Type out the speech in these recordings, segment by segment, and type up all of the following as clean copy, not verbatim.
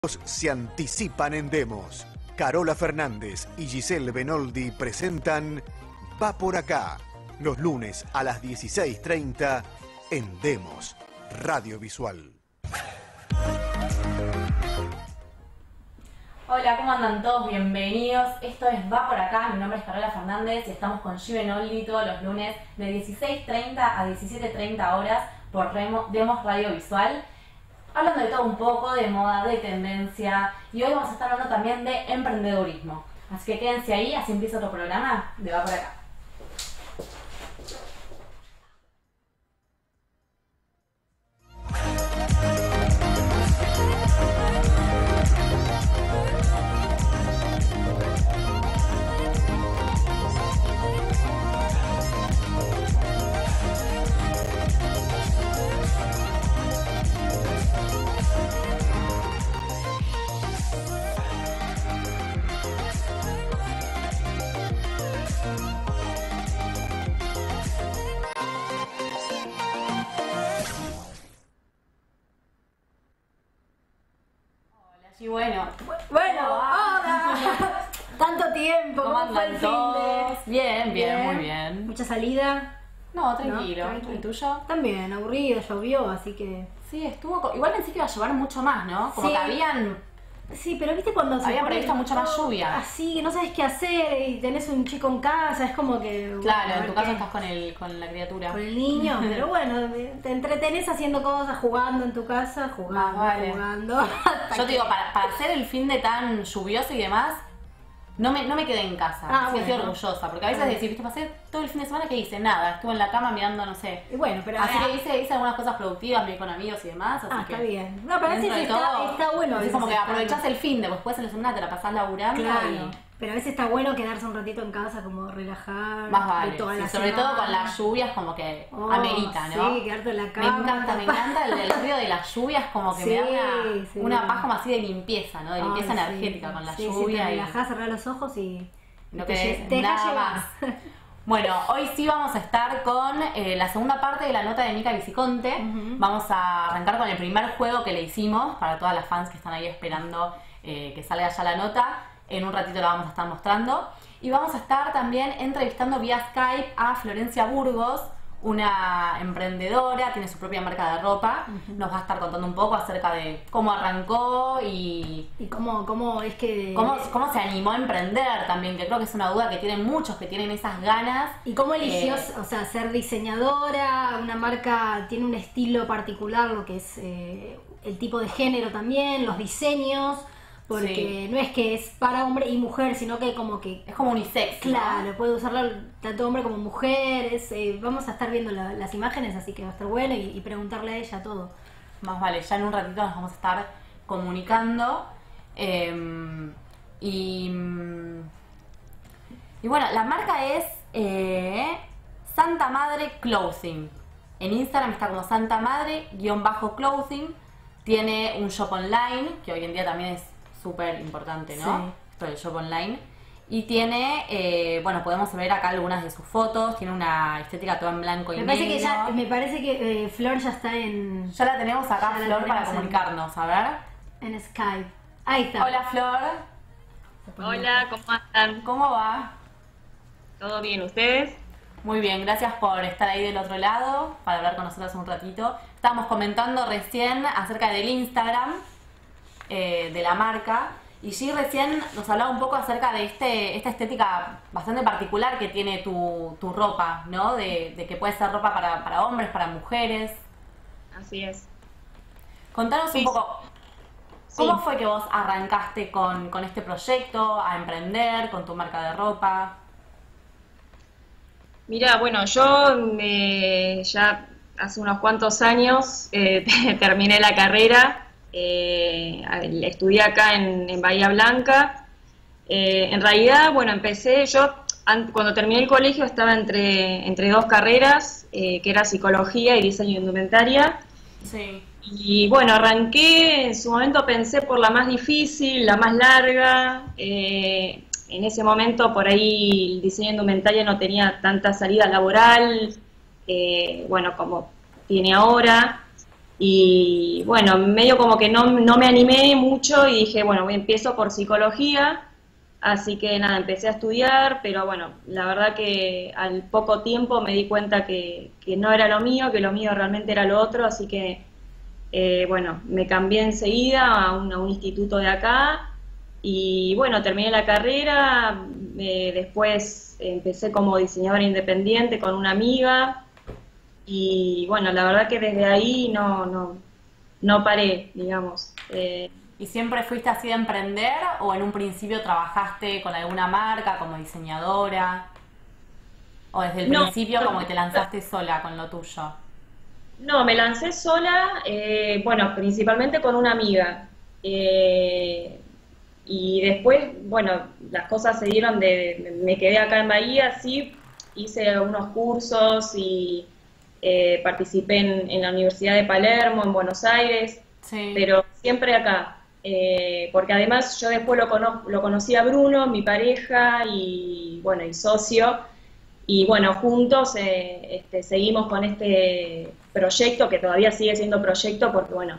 Se anticipan en Demos. Carola Fernández y Giselle Benoldi presentan Va por acá, los lunes a las 16:30 en Demos, Radio Visual. Hola, ¿cómo andan todos? Bienvenidos. Esto es Va por acá, mi nombre es Carola Fernández y estamos con Giselle Benoldi todos los lunes de 16:30 a 17:30 horas por Demos Radio Visual. Hablando de todo un poco, de moda, de tendencia, y hoy vamos a estar hablando también de emprendedurismo. Así que quédense ahí, así empieza otro programa de Va por acá. Y bueno, hola. Tanto tiempo, ¿cómo fue el andan fin todos? de... Bien, muy bien. Mucha salida. No, tranquilo. ¿No? Tranquilo. ¿El tuyo? También, aburrido, llovió, así que... Sí, estuvo... Igual pensé que iba a llover mucho más, ¿no? Como Sí. que habían... Sí, pero viste cuando se Había pone previsto mucha más todo lluvia. así, que no sabes qué hacer y tenés un chico en casa, es como que... bueno, Claro, a en ver tu caso qué. estás con la criatura. Con el niño, pero bueno, te entretenés haciendo cosas, jugando en tu casa, jugando, vale. jugando. Yo te digo, para hacer el fin de tan lluvioso y demás, no me quedé en casa. Ah, Así que estoy bueno. orgullosa. Porque a veces decís, viste, pasé todo el fin de semana, ¿qué hice? Nada, estuve en la cama mirando, no sé. Y bueno, pero... Así que hice algunas cosas productivas, me vi con amigos y demás. Así que está bien. No, pero a veces dentro de todo, está bueno. a Es veces como que estar- aprovechás el fin de, después en la semana te la pasás laburando Claro, y pero a veces está bueno quedarse un ratito en casa, como relajar. más de vale. toda Sí, la sobre todo con semana. las lluvias como que Oh, amerita, ¿no? Sí, quedarte en la Me cama. encanta el ruido de las lluvias, como que Sí, me da sí. una paz como así de limpieza, ¿no? De limpieza Ay, energética sí. con la Sí, lluvia. te y relajás, cerrás los ojos y no te querés dejas nada llevar. más. Bueno, hoy sí vamos a estar con la segunda parte de la nota de Mica Viciconte. Vamos a arrancar con el primer juego que le hicimos para todas las fans que están ahí esperando que salga ya la nota. En un ratito la vamos a estar mostrando. Y vamos a estar también entrevistando vía Skype a Florencia Burgos, una emprendedora, tiene su propia marca de ropa. Nos va a estar contando un poco acerca de cómo arrancó y ¿Y cómo es que... cómo se animó a emprender también, que creo que es una duda que tienen muchos, que tienen esas ganas. ¿Y cómo eligió, o sea, ser diseñadora? Una marca tiene un estilo particular, lo que es el tipo de género también, los diseños, porque Sí. no es que es para hombre y mujer, sino que como que... Es como unisex, ¿no? Claro, puede usarlo tanto hombre como mujer. Vamos a estar viendo las imágenes, así que va a estar bueno y preguntarle a ella todo. Más vale, ya en un ratito nos vamos a estar comunicando. Y bueno, la marca es Santa Madre Clothing. En Instagram está como Santa Madre_Clothing. Tiene un shop online, que hoy en día también es súper importante, ¿no? Sí. Esto del shop online. Y tiene, bueno, podemos ver acá algunas de sus fotos. Tiene una estética toda en blanco y Me parece negro. que Flor ya está en Ya la tenemos acá, Ya la Flor, para tenemos en- comunicarnos. A ver. Skype. Ahí está. Hola, Flor. Se pone- Hola, ¿cómo andan? ¿Cómo va? ¿Todo bien ustedes? Muy bien, gracias por estar ahí del otro lado, para hablar con nosotros un ratito. Estábamos comentando recién acerca del Instagram de la marca. Y G recién nos hablaba un poco acerca de esta estética bastante particular que tiene tu ropa, ¿no? De que puede ser ropa para hombres, para mujeres. Así es. Contanos un Sí. poco, Sí. ¿cómo fue que vos arrancaste con este proyecto, a emprender, con tu marca de ropa? Mira, bueno, yo ya hace unos cuantos años terminé la carrera, estudié acá en Bahía Blanca. En realidad, bueno, empecé, cuando terminé el colegio estaba entre dos carreras, que era psicología y diseño de indumentaria. Sí. Y bueno, arranqué, en su momento pensé por la más difícil, la más larga. En ese momento por ahí el diseño de indumentaria no tenía tanta salida laboral, bueno, como tiene ahora. Y bueno, medio como que no me animé mucho y dije, bueno, empiezo por psicología, así que nada, empecé a estudiar, pero bueno, la verdad que al poco tiempo me di cuenta que no era lo mío, que lo mío realmente era lo otro, así que bueno, me cambié enseguida a un instituto de acá y bueno, terminé la carrera, después empecé como diseñadora independiente con una amiga. Y bueno, la verdad que desde ahí no paré, digamos. ¿Y siempre fuiste así de emprender o en un principio trabajaste con alguna marca como diseñadora? ¿O desde el No, principio como que te lanzaste sola con lo tuyo? no, me lancé sola, bueno, principalmente con una amiga. Y después, bueno, las cosas se dieron me quedé acá en Bahía, sí, hice unos cursos y participé en la Universidad de Palermo, en Buenos Aires, Sí. pero siempre acá. Porque además yo después lo conocí a Bruno, mi pareja y bueno, y socio, y bueno, juntos seguimos con este proyecto que todavía sigue siendo proyecto porque bueno,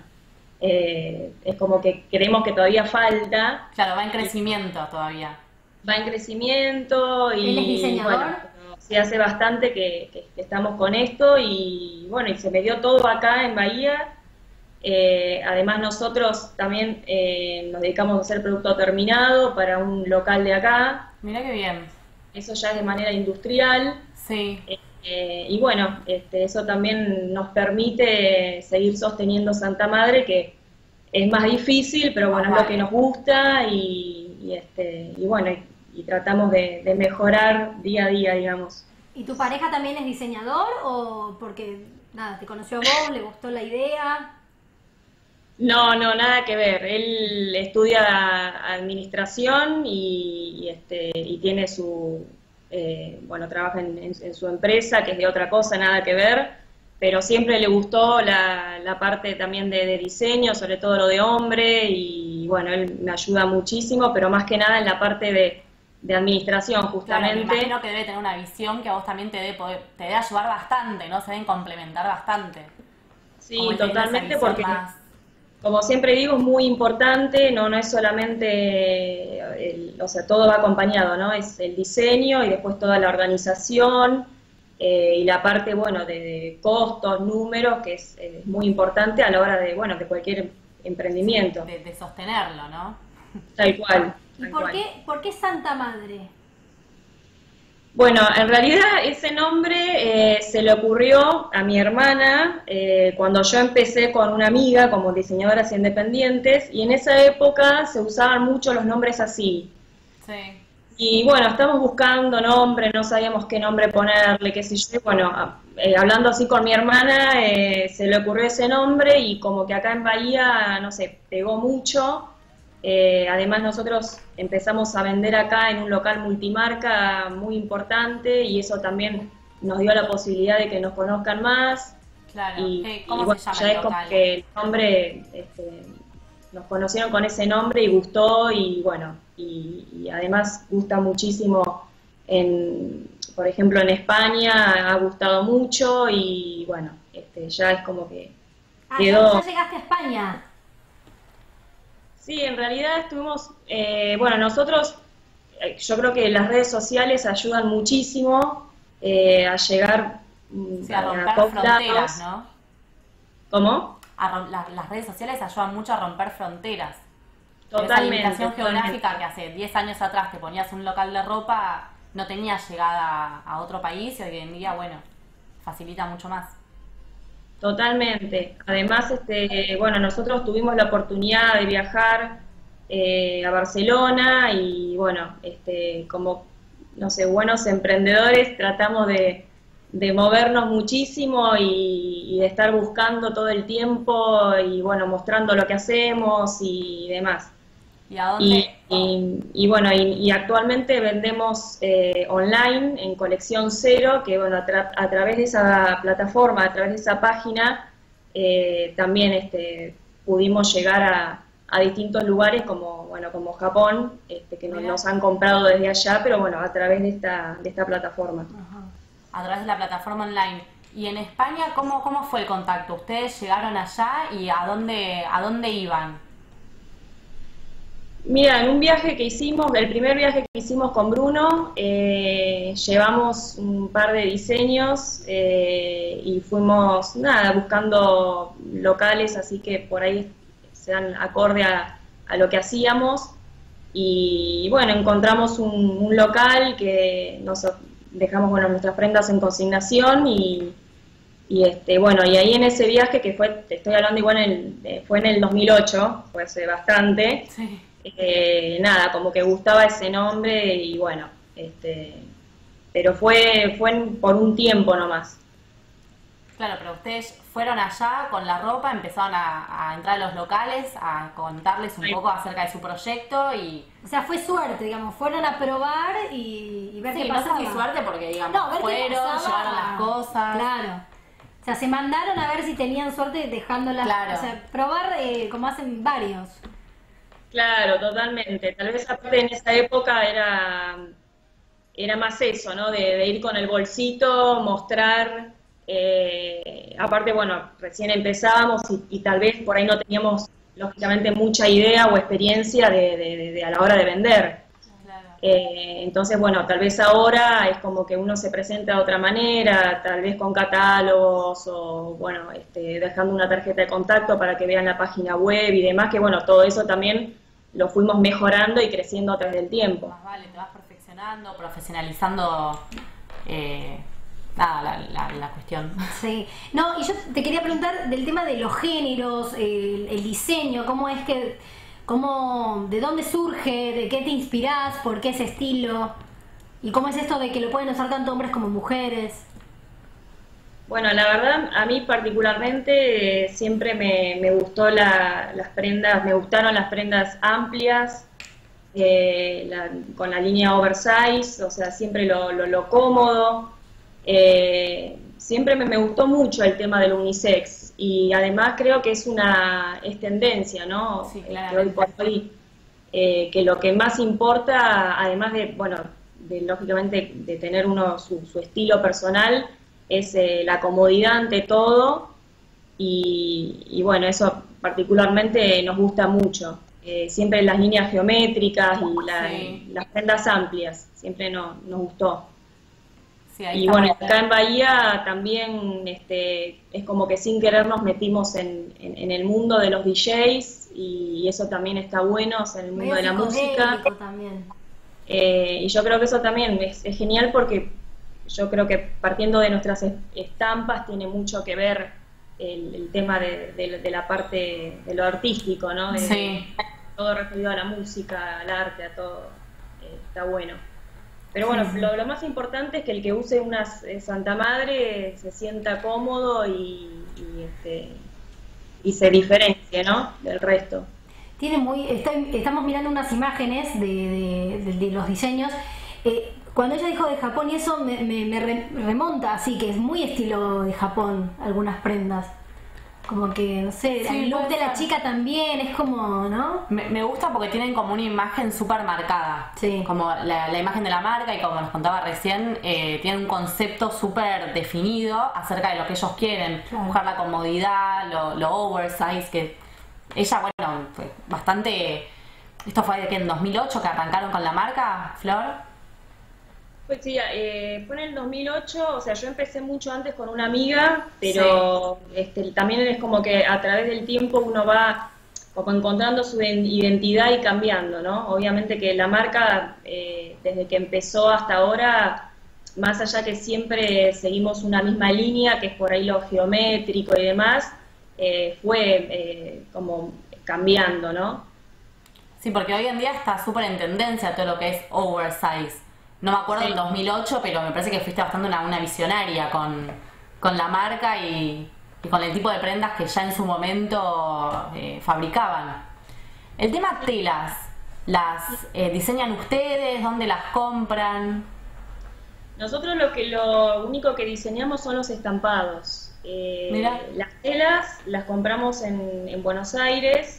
es como que creemos que todavía falta, Claro, va en crecimiento todavía. va en crecimiento ¿Él es y diseñador? bueno, sí hace bastante que estamos con esto y bueno, y se me dio todo acá en Bahía. Además nosotros también nos dedicamos a hacer producto terminado para un local de acá, Mira qué bien. eso ya es de manera industrial. Sí. Y bueno, eso también nos permite seguir sosteniendo Santa Madre, que es más difícil, pero bueno, es lo que nos gusta y bueno, y tratamos de mejorar día a día, digamos. ¿Y tu pareja también es diseñador o porque, nada, te conoció a vos, le gustó la idea? No, no, nada que ver. Él estudia administración y tiene bueno, trabaja en su empresa, que es de otra cosa, nada que ver, pero siempre le gustó la parte también de diseño, sobre todo lo de hombre, y bueno, él me ayuda muchísimo, pero más que nada en la parte de administración, Claro, me justamente. imagino que debe tener una visión que a vos también te debe ayudar bastante, ¿no? Se deben complementar bastante. Sí, Como él tiene esa totalmente, visión porque más- como siempre digo, es muy importante, no es solamente, o sea, todo va acompañado, ¿no? Es el diseño y después toda la organización y la parte, bueno, de costos, números, que es muy importante a la hora de, bueno, de cualquier emprendimiento. de sostenerlo, ¿no? Tal cual. ¿Y Tal por cual. por qué Santa Madre? Bueno, en realidad ese nombre se le ocurrió a mi hermana cuando yo empecé con una amiga como diseñadoras independientes y en esa época se usaban mucho los nombres así. Sí. Y bueno, estamos buscando nombre, no sabíamos qué nombre ponerle, qué sé yo. Bueno, hablando así con mi hermana, se le ocurrió ese nombre y como que acá en Bahía, no sé, pegó mucho. Además nosotros empezamos a vender acá en un local multimarca muy importante y eso también nos dio la posibilidad de que nos conozcan más. Claro. Y ¿Cómo bueno, se llama ya el es como local? que el nombre, nos conocieron con ese nombre y gustó y bueno, y además gusta muchísimo, por ejemplo en España ha gustado mucho y bueno, ya es como que Ah, quedó. ya llegaste a España. Sí, en realidad estuvimos, bueno, nosotros, yo creo que las redes sociales ayudan muchísimo a llegar Sí, a romper todos fronteras, lados. ¿no? ¿Cómo? Las redes sociales ayudan mucho a romper fronteras. Esa Totalmente. limitación geográfica Totalmente. que hace 10 años atrás te ponías un local de ropa, no tenía llegada a otro país y hoy en día, bueno, facilita mucho más. Totalmente. Además, bueno, nosotros tuvimos la oportunidad de viajar a Barcelona y bueno, como, no sé, buenos emprendedores tratamos de movernos muchísimo y de estar buscando todo el tiempo y bueno, mostrando lo que hacemos y demás. ¿Y a dónde? Y bueno, y actualmente vendemos online en Colección Cero, que bueno, a través de esa plataforma, a través de esa página, también pudimos llegar a distintos lugares como, bueno, como Japón, que nos han comprado desde allá, pero bueno, a través de esta plataforma. A través de la plataforma online. Y en España, ¿cómo fue el contacto? ¿Ustedes llegaron allá y a dónde iban? Mira, en un viaje que hicimos, el primer viaje que hicimos con Bruno, llevamos un par de diseños y fuimos, nada, buscando locales, así que por ahí sean acorde a lo que hacíamos. Y bueno, encontramos un local que nos dejamos, bueno, nuestras prendas en consignación y bueno, y ahí en ese viaje que fue, te estoy hablando igual, fue en el 2008, fue hace bastante. Sí. Nada, como que gustaba ese nombre y bueno, pero fue por un tiempo nomás. Claro, pero ustedes fueron allá con la ropa, empezaron a entrar a los locales, a contarles un poco acerca de su proyecto y... O sea, fue suerte, digamos, fueron a probar y ver qué pasaba. No sé si suerte porque, digamos, No, ver qué fueron, pasaba. llevaron las cosas... Claro. O sea, se mandaron a ver si tenían suerte dejándolas, Claro. O sea, probar como hacen varios. Claro, totalmente. Tal vez aparte en esa época era más eso, ¿no? De ir con el bolsito, mostrar. Aparte, bueno, recién empezábamos y tal vez por ahí no teníamos, lógicamente, mucha idea o experiencia a la hora de vender. Claro. Entonces, bueno, tal vez ahora es como que uno se presenta de otra manera, tal vez con catálogos o, bueno, dejando una tarjeta de contacto para que vean la página web y demás, que bueno, todo eso también lo fuimos mejorando y creciendo a través del tiempo. Más vale, te vas perfeccionando, profesionalizando nada, la cuestión. Sí. No, y yo te quería preguntar del tema de los géneros, el diseño, de dónde surge, de qué te inspirás, por qué ese estilo, y cómo es esto de que lo pueden usar tanto hombres como mujeres. Bueno, la verdad, a mí particularmente siempre me gustó las prendas, me gustaron las prendas amplias, con la línea oversize, o sea, siempre lo cómodo. Siempre me gustó mucho el tema del unisex y además creo que es tendencia, ¿no? Sí, claro. Que hoy por hoy, que lo que más importa, además de, bueno, lógicamente de tener uno su estilo personal, es la comodidad ante todo y bueno, eso particularmente nos gusta mucho. Siempre las líneas geométricas y las prendas amplias, siempre nos gustó. Sí, ahí y bueno, acá en Bahía también es como que sin querer nos metimos en el mundo de los DJs y eso también está bueno, o sea, en el mundo de la música. También. Y yo creo que eso también es genial porque yo creo que partiendo de nuestras estampas tiene mucho que ver el tema de la parte de lo artístico, ¿no? Sí. Todo referido a la música, al arte, a todo, está bueno. Pero bueno, lo más importante es que el que use una Santa Madre se sienta cómodo y se diferencie, ¿no? Del resto. Estamos mirando unas imágenes de los diseños. Cuando ella dijo de Japón y eso me remonta, así que es muy estilo de Japón, algunas prendas. Como que, no sé, Sí, el look de la ser. chica también es como, ¿no? Me gusta porque tienen como una imagen súper marcada. Sí. Como la imagen de la marca y como nos contaba recién, tienen un concepto súper definido acerca de lo que ellos quieren. Claro. Buscar la comodidad, lo oversize, que ella, bueno, fue bastante... ¿Esto fue de que en 2008 que arrancaron con la marca, Flor? Pues sí, fue en el 2008, o sea, yo empecé mucho antes con una amiga, pero también es como que a través del tiempo uno va como encontrando su identidad y cambiando, ¿no? Obviamente que la marca, desde que empezó hasta ahora, más allá que siempre seguimos una misma línea, que es por ahí lo geométrico y demás, fue como cambiando, ¿no? Sí, porque hoy en día está súper en tendencia todo lo que es oversize. No me acuerdo del 2008, pero me parece que fuiste bastante una visionaria con la marca y con el tipo de prendas que ya en su momento fabricaban. El tema telas, ¿las diseñan ustedes? ¿Dónde las compran? Nosotros lo único que diseñamos son los estampados. Mirá. Las telas las compramos en Buenos Aires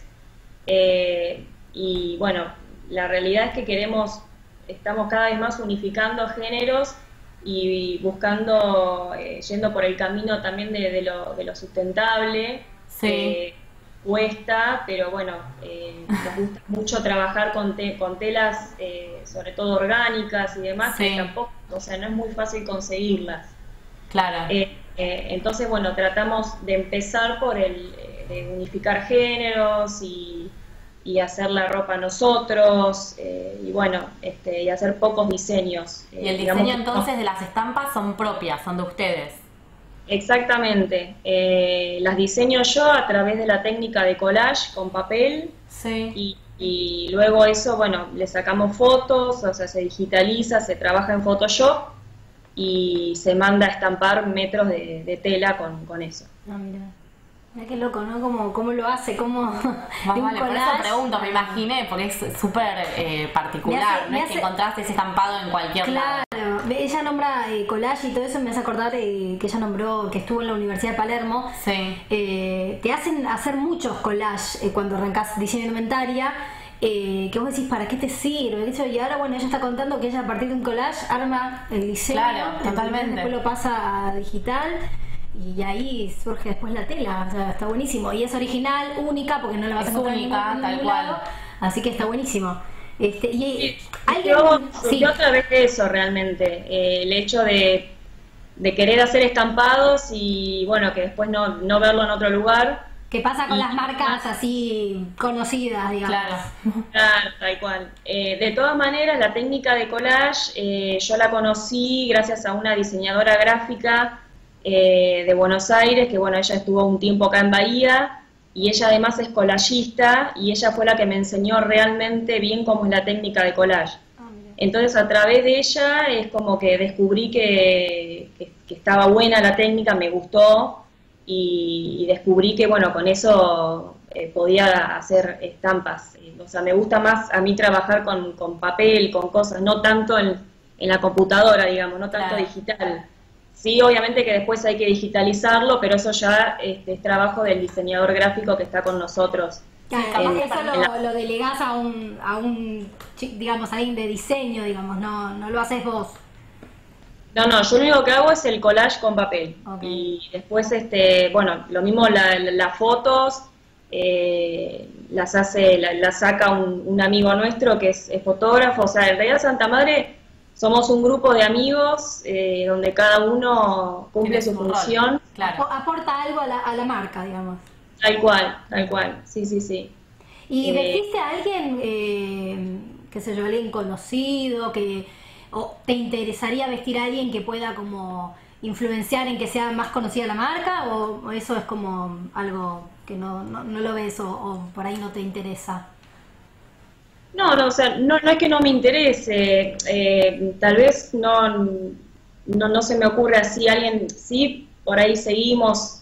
y bueno, la realidad es que estamos cada vez más unificando géneros y buscando, yendo por el camino también de lo sustentable. Sí. Cuesta, pero bueno, nos gusta mucho trabajar con telas, sobre todo orgánicas y demás, Sí. que tampoco, o sea, no es muy fácil conseguirlas. Claro. Entonces, bueno, tratamos de empezar por de unificar géneros y hacer la ropa nosotros, y bueno, y hacer pocos diseños. Y el digamos, diseño entonces de las estampas son propias, son de ustedes. exactamente. Las diseño yo a través de la técnica de collage con papel. Sí. Y luego eso, bueno, le sacamos fotos, o sea, se digitaliza, se trabaja en Photoshop y se manda a estampar metros de tela con eso. Ah, mira. Mira qué loco, ¿no? ¿Cómo lo hace? ¿Cómo Más de un vale, por eso collage? pregunto, me imaginé, porque es súper particular, no es que encontraste ese estampado en cualquier lado. Claro, ella nombra collage y todo eso, me hace acordar que ella nombró que estuvo en la Universidad de Palermo. Sí. Te hacen hacer muchos collages cuando arrancás diseño de indumentaria, que vos decís, ¿para qué te sirve? Y ahora, bueno, ella está contando que ella a partir de un collage arma el diseño, Claro, totalmente. después lo pasa a digital y ahí surge después la tela. O sea, está buenísimo. Y es original, única, porque no la vas a Es encontrar en única, ningún tal lado. cual. Así que está buenísimo. Y alguien... Yo Sí. surgió a través de eso realmente, el hecho de querer hacer estampados y bueno, que después no verlo en otro lugar. ¿Qué pasa con las marcas así conocidas, digamos? Claro. Claro, tal cual. De todas maneras, la técnica de collage yo la conocí gracias a una diseñadora gráfica de Buenos Aires, que bueno, ella estuvo un tiempo acá en Bahía, y ella además es collagista, y ella fue la que me enseñó realmente bien cómo es la técnica de collage. Entonces, a través de ella es como que descubrí que estaba buena la técnica, me gustó, y descubrí que, bueno, con eso podía hacer estampas. O sea, me gusta más a mí trabajar con papel, con cosas, no tanto en la computadora, digamos, no tanto Claro. digital. Sí, obviamente que después hay que digitalizarlo, pero eso ya es trabajo del diseñador gráfico que está con nosotros. Claro, capaz eso que lo delegás a un digamos, alguien de diseño, digamos, no lo haces vos. No, yo lo único que hago es el collage con papel. Ok. Y después, bueno, lo mismo las fotos, las saca un amigo nuestro que es fotógrafo. O sea, en realidad Santa Madre somos un grupo de amigos donde cada uno cumple Tiene su rol. función. Claro. Aporta algo a la marca, digamos. Tal cual, sí. ¿Y vestiste a alguien, qué sé yo, alguien conocido, o te interesaría vestir a alguien que pueda como influenciar en que sea más conocida la marca, o eso es como algo que no lo ves o por ahí no te interesa? No, o sea, no es que no me interese, tal vez no se me ocurre así alguien, sí, por ahí seguimos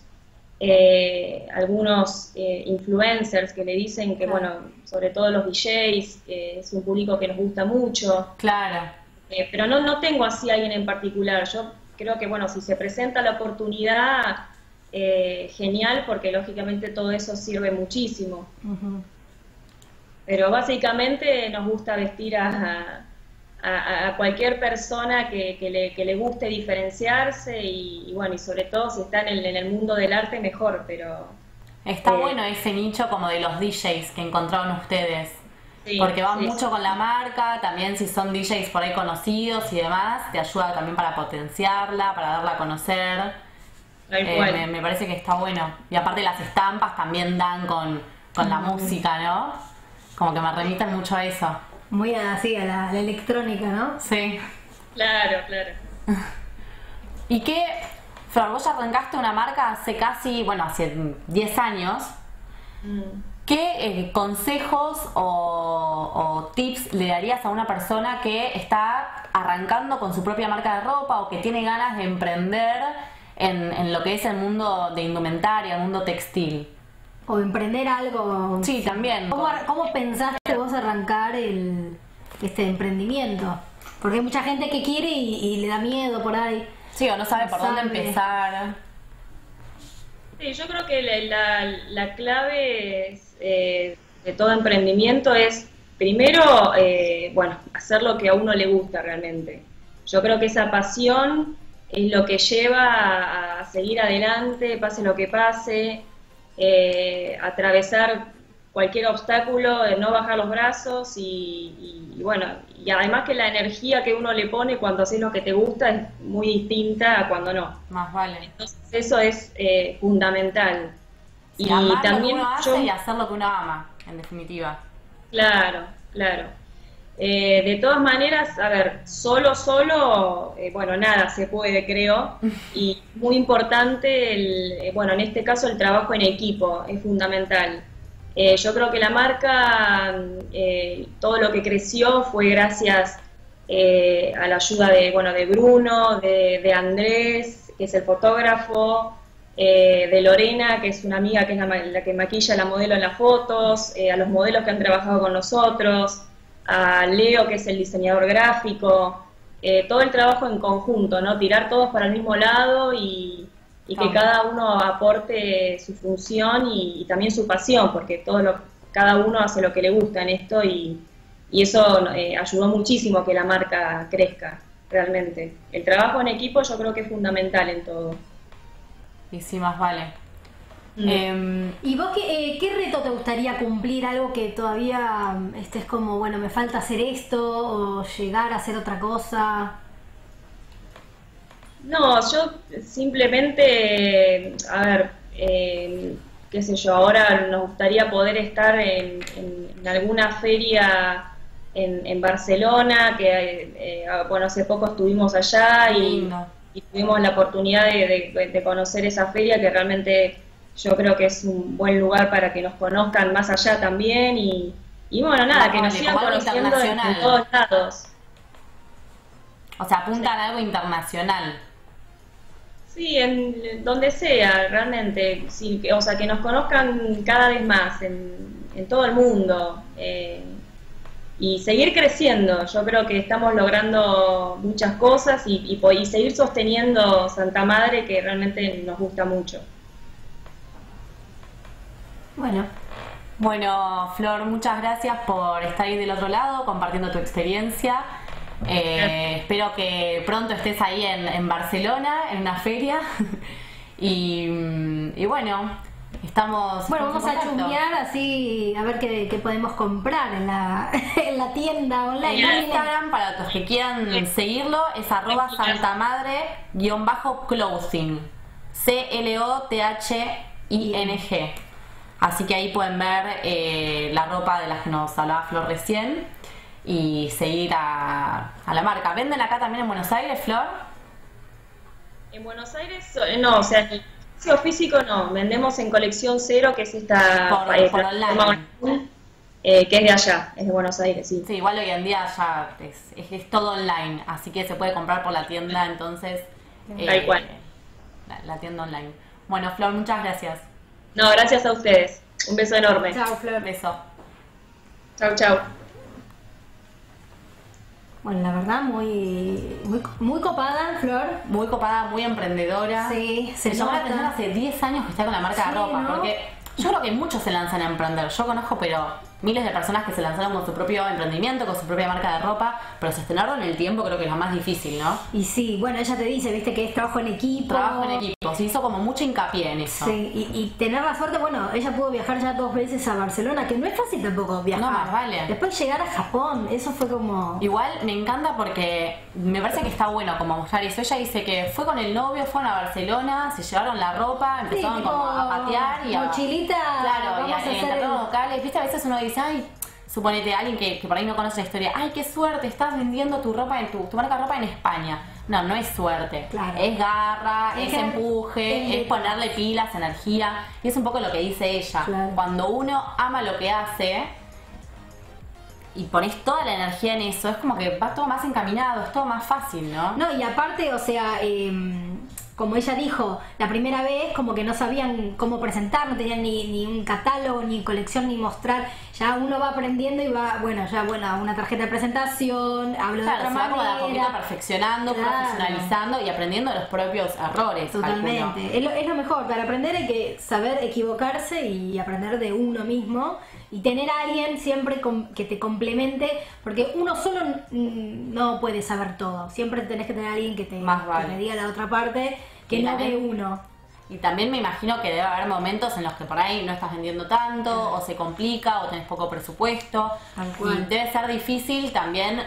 algunos influencers que le dicen que, Claro. bueno, sobre todo los DJs, que es un público que nos gusta mucho, Claro. pero no tengo así a alguien en particular. Yo creo que, bueno, si se presenta la oportunidad, genial, porque lógicamente todo eso sirve muchísimo. Ujú. Pero básicamente nos gusta vestir a cualquier persona que le guste diferenciarse y bueno, y sobre todo si está en el mundo del arte mejor, pero... Está bueno ese nicho como de los DJs que encontraron ustedes. Sí, Porque van sí, mucho con la marca, también si son DJs por ahí conocidos y demás, te ayuda también para potenciarla, para darla a conocer. tal cual. Me parece que está bueno. Y aparte las estampas también dan con la música, ¿no? Como que me remiten mucho a eso. Muy así, a la electrónica, ¿no? Sí. Claro. ¿Y qué, Flor, vos ya arrancaste una marca hace casi, bueno, hace 10 años? ¿Qué consejos o tips le darías a una persona que está arrancando con su propia marca de ropa o que tiene ganas de emprender en lo que es el mundo de indumentaria, el mundo textil? O emprender algo. Sí, también. ¿Cómo pensaste vos arrancar este emprendimiento? Porque hay mucha gente que quiere y le da miedo por ahí. Sí, o no sabe por dónde Sabe. empezar. Sí, yo creo que la clave de todo emprendimiento es, primero, bueno, hacer lo que a uno le gusta realmente. yo creo que esa pasión es lo que lleva a seguir adelante, pase lo que pase, atravesar cualquier obstáculo, no bajar los brazos y bueno, y además que la energía que uno le pone cuando haces lo que te gusta es muy distinta a cuando no. Más vale. Entonces eso es fundamental. Sí, y amar también lo que uno hace y hacer lo que uno ama, en definitiva. Claro, claro. De todas maneras, a ver, solo, bueno, nada se puede, creo, y muy importante, bueno, en este caso el trabajo en equipo es fundamental. Yo creo que la marca, todo lo que creció fue gracias a la ayuda de Bruno, de Andrés, que es el fotógrafo, de Lorena, que es una amiga que es la que maquilla la modelo en las fotos, a los modelos que han trabajado con nosotros, a Leo, que es el diseñador gráfico, todo el trabajo en conjunto, ¿no? Tirar todos para el mismo lado y que cada uno aporte su función y también su pasión, porque cada uno hace lo que le gusta en esto y eso ayudó muchísimo a que la marca crezca, realmente. El trabajo en equipo yo creo que es fundamental en todo. Y sí, más vale. ¿Y vos qué reto te gustaría cumplir? Algo que todavía estés como, bueno, me falta hacer esto o llegar a hacer otra cosa. No, yo simplemente, a ver, qué sé yo, ahora nos gustaría poder estar en alguna feria en Barcelona, que bueno, hace poco estuvimos allá y tuvimos la oportunidad de conocer esa feria, que realmente yo creo que es un buen lugar para que nos conozcan más allá también y bueno, nada, que nos sigan conociendo en todos lados. O sea, apuntan a algo internacional. Sí, en donde sea, realmente, sí, o sea, que nos conozcan cada vez más en todo el mundo y seguir creciendo. Yo creo que estamos logrando muchas cosas y seguir sosteniendo Santa Madre, que realmente nos gusta mucho. Bueno, Flor, muchas gracias por estar ahí del otro lado, compartiendo tu experiencia. Espero que pronto estés ahí en Barcelona, en una feria. y bueno, estamos... Bueno, vamos a chumbear así, a ver qué podemos comprar en la tienda online. En Instagram, para los que quieran seguirlo, es @santamadre_clothing. CLOTHING. Así que ahí pueden ver la ropa de las que nos hablaba Flor recién y seguir a la marca. ¿Venden acá también en Buenos Aires, Flor? En Buenos Aires, no, o sea, en el precio físico no. Vendemos en Colección Cero, que es esta por online. Que es de allá, es de Buenos Aires, sí. Sí, igual hoy en día ya es todo online, así que se puede comprar por la tienda, entonces... Tal cual. La tienda online. Bueno, Flor, muchas gracias. No, gracias a ustedes. Un beso enorme. Chao, Flor. Beso. Chau, chau. Bueno, la verdad, muy copada, Flor. Muy copada, muy emprendedora. Sí, se llamó la atención hace 10 años que está con la marca de ropa, ¿no? porque yo creo que muchos se lanzan a emprender. Yo conozco, pero miles de personas que se lanzaron con su propio emprendimiento, con su propia marca de ropa, pero se estrenaron en el tiempo, creo que es lo más difícil, ¿no? Y sí, bueno, ella te dice, viste, que es trabajo en equipo. Trabajo en equipo, se hizo como mucho hincapié en eso. Sí, y tener la suerte, bueno, ella pudo viajar ya 2 veces a Barcelona, que no es fácil tampoco viajar. No, más vale. Después llegar a Japón, eso fue como... Igual me encanta porque me parece que está bueno como mostrar eso. Ella dice que fue con el novio, fueron a Barcelona, se llevaron la ropa, empezaron sí, como a patear y a... mochilita, claro, y vamos a en hacer terrenos locales, viste, a veces uno dice, ay, suponete a alguien que por ahí no conoce la historia, ay, qué suerte, estás vendiendo tu ropa, tu marca de ropa en España. No, no es suerte, claro. Es garra, es empuje, es ponerle pilas, energía, y es un poco lo que dice ella. Claro. Cuando uno ama lo que hace y pones toda la energía en eso, es como que va todo más encaminado, es todo más fácil, ¿no? No, y aparte, o sea, como ella dijo, la primera vez como que no sabían cómo presentar, no tenían ni un catálogo, ni colección, ni mostrar. Ya uno va aprendiendo y va, bueno, una tarjeta de presentación, hablo claro, de otra se va como de a manera. poquito perfeccionando, Claro. profesionalizando y aprendiendo de los propios errores. Totalmente. Es lo mejor, para aprender hay que saber equivocarse y aprender de uno mismo. y tener a alguien siempre que te complemente, porque uno solo no puede saber todo, siempre tenés que tener a alguien que te diga la otra parte, que y no también, ve uno. Y también me imagino que debe haber momentos en los que por ahí no estás vendiendo tanto, o se complica, o tenés poco presupuesto, y debe ser difícil también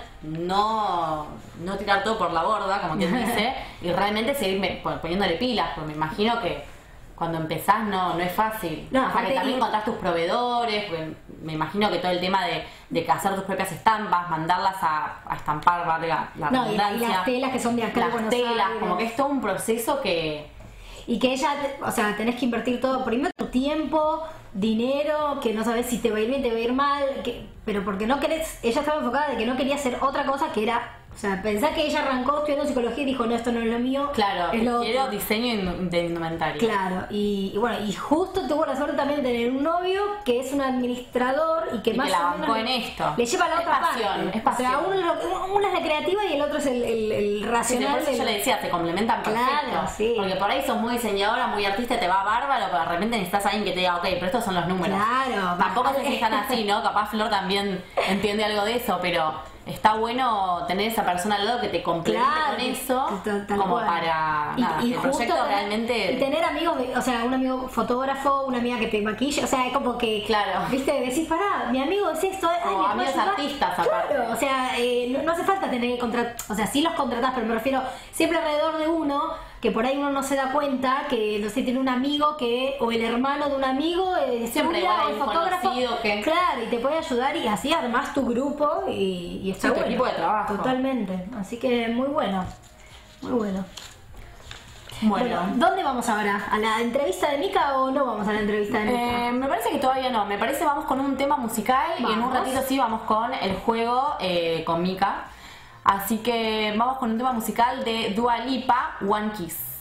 no tirar todo por la borda, como quien dice, y realmente seguir poniéndole pilas, porque me imagino que cuando empezás no es fácil. No, o sea, que también encontrás tus proveedores, porque me imagino que todo el tema de hacer tus propias estampas, mandarlas a estampar, la redundancia. Y las telas que son de acá, las telas, como que es todo un proceso que... Y que ella, o sea, tenés que invertir todo, primero tu tiempo, dinero, que no sabes si te va a ir bien, te va a ir mal, pero porque no querés, ella estaba enfocada de que no quería hacer otra cosa que era, o sea, pensá que ella arrancó estudiando psicología y dijo, no, esto no es lo mío. Claro, quiero diseño de indumentaria. Claro, y bueno, y justo tuvo la suerte también de tener un novio que es un administrador y que más la o bancó menos en esto. le lleva a la otra pasión, parte. es pasión. O sea, uno es la creativa y el otro es el racional. Por eso yo le decía, se complementan perfecto. Claro, sí. Porque por ahí sos muy diseñadora, muy artista, te va bárbaro, pero de repente necesitas a alguien que te diga, ok, pero estos son los números. Claro. Tampoco se fijan así, ¿no? Capaz Flor también entiende algo de eso, pero está bueno tener esa persona al lado que te complemente con eso, tal como cual. para y que el proyecto realmente... Y tener amigos, o sea, un amigo fotógrafo, una amiga que te maquilla, o sea, es como que... Claro. ¿Viste? Decís, pará, mi amigo es esto... O amigos artistas, aparte. Claro, o sea, no hace falta tener que contratar... O sea, sí los contratás, pero me refiero siempre alrededor de uno, que por ahí uno no se da cuenta que, no sé, tiene un amigo que... O el hermano de un amigo, siempre igual hay un fotógrafo. que... Claro, y te puede ayudar y así armás tu grupo y está tu bueno. equipo de trabajo. Totalmente. Así que muy bueno. Muy bueno. Bueno, ¿dónde vamos ahora? ¿A la entrevista de Mica o no vamos a la entrevista de Mica? me parece que todavía no. Me parece que vamos con un tema musical y en un ratito sí vamos con el juego con Mica. Así que vamos con un tema musical de Dua Lipa, One Kiss.